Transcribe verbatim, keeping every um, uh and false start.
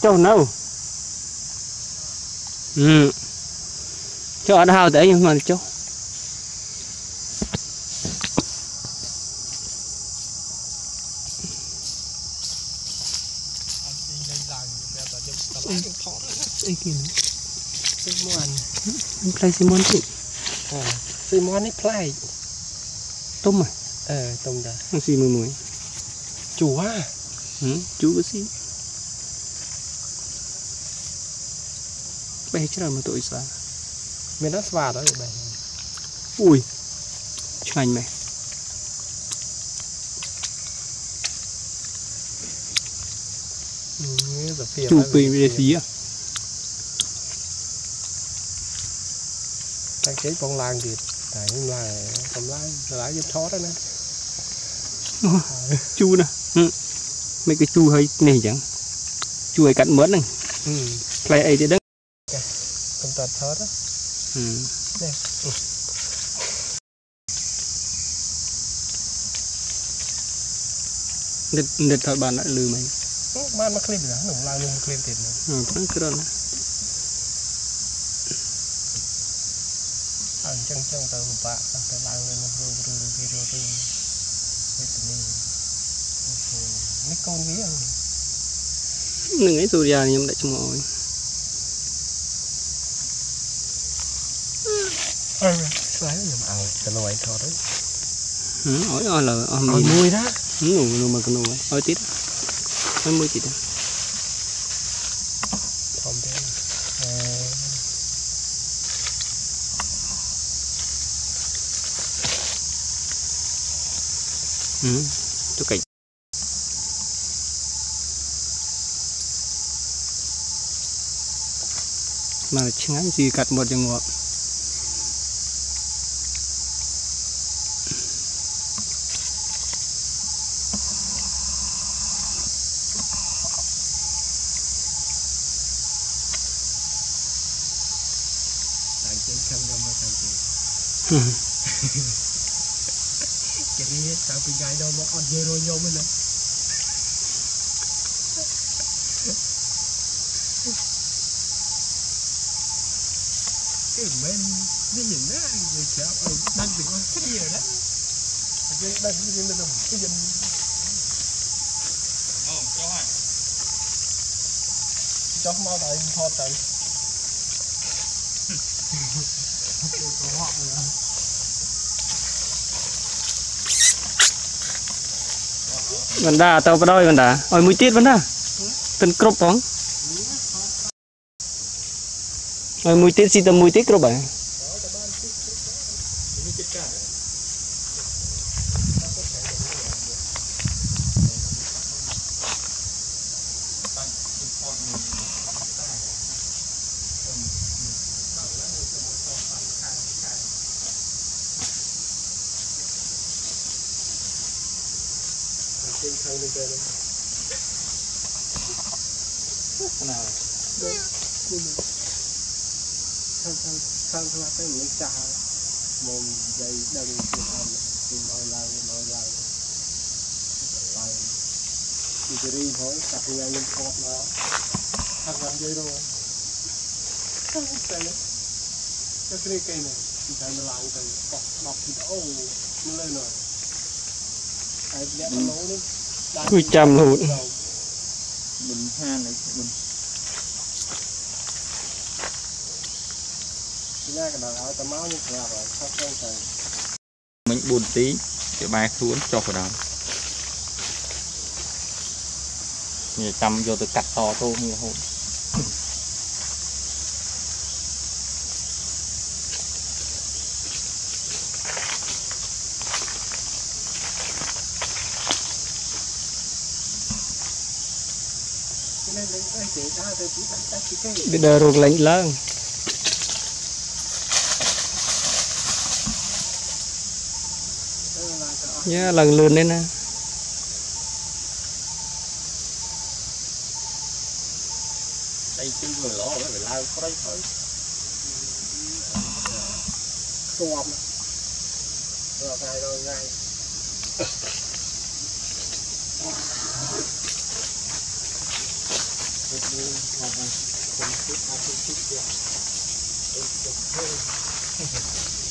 Châu nâu. Ừ. Cho ở đâu để nhưng mà châu. Cái kia nữa. Simon. Play Simon chứ. À, Simon ấy play. Tôm à? Ờ, tôm đó. Nó xì mùi mùi. Chú à? Ừ, chú có xì. Bây chứ là một tội xóa. Mình đã xóa đó rồi. Ui. Chanh mày. Chú bì bì xí à? Đang chế bông lan kìa. Tại nhưng mà cầm lá, lá giúp thó đó nè. Chú nè. Ừ. Mấy cái chú hơi này chẳng. Chú hơi cạnh mớn này. Ừ. Play ấy thì đó. Cầm tật thó đó. Ừ. Đây. Ừ. Đứt, đứt thôi bạn đã lừa mày. Bạn mà clip nữa, nụ lao luôn clip tiền nữa. Ừ, nó cứ đó nè. Anh chân chân tao bạ, tao lao lên nó rô rô rô rô rô. Cái tình này. Mấy con ví không? Đừng ấy Soriya này em đã cho mọi. Ơ, xoáy nó nhầm ăn, tao nói thôi đấy. Ừ, ổi ôi là ôi Ôi mùi đó. Ừ, nụ nụ mà cái nụ ấy, ôi tít. Ôi mùi tít. Thom thế. Ừ, cho cảnh. Mà chẳng ai gì cắt một trong ngọt. Đang chơi khăn ra mà thằng chị. Cái gì tao bị gai đâu mà ăn dê rồi nhau mới nè. Cái men nó nhìn đó người chả ơi đang thì có cái gì rồi đó. Cái đang cái gì nó cái gì. Không, cho anh. Cho mau tại thọt tại. Có họ rồi. Vấn đà tao vào đôi vấn đà. Ôi mùi tiết vấn đà. Tên crop bóng. Ôi mùi tiết gì tao mùi tiết crop à? Trên khăn lên trên. Cái nào? Khăn khăn khăn khăn cái mình chà mồm dây đằng trên ăn tìm nói lại nói lại lại đi cái đi thôi đặt ngay lên cột nó khăn khăn dây rồi cái này cái cây cây này thì thấy nó lại cái cột nọc thì ô nó lên rồi ai biết nó lố đấy Cùi chăm luôn. Mình han này mình ra cái đầu áo tao máu như thế nào rồi sao không thầy mình buồn tí cái ba xuống cho vào đầu nhiều chăm vô tôi cắt to tô như hôn bây giờ ruột lạnh lớn. Nhá lần lượn lên nè. đây chứ vừa lỗ phải lao có đấy thôi xòm rồi ngay rồi ngay Hãy subscribe cho kênh Ghiền Mì Gõ để không bỏ lỡ những video hấp dẫn.